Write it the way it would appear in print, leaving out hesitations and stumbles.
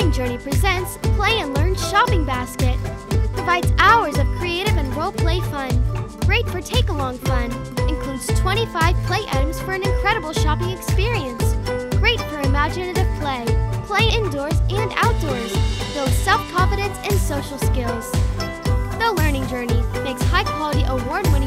Learning Journey presents Play and Learn Shopping Basket. Provides hours of creative and role-play fun. Great for take-along fun. Includes 25 play items for an incredible shopping experience. Great for imaginative play. Play indoors and outdoors. Builds self-confidence and social skills. The Learning Journey makes high-quality award-winning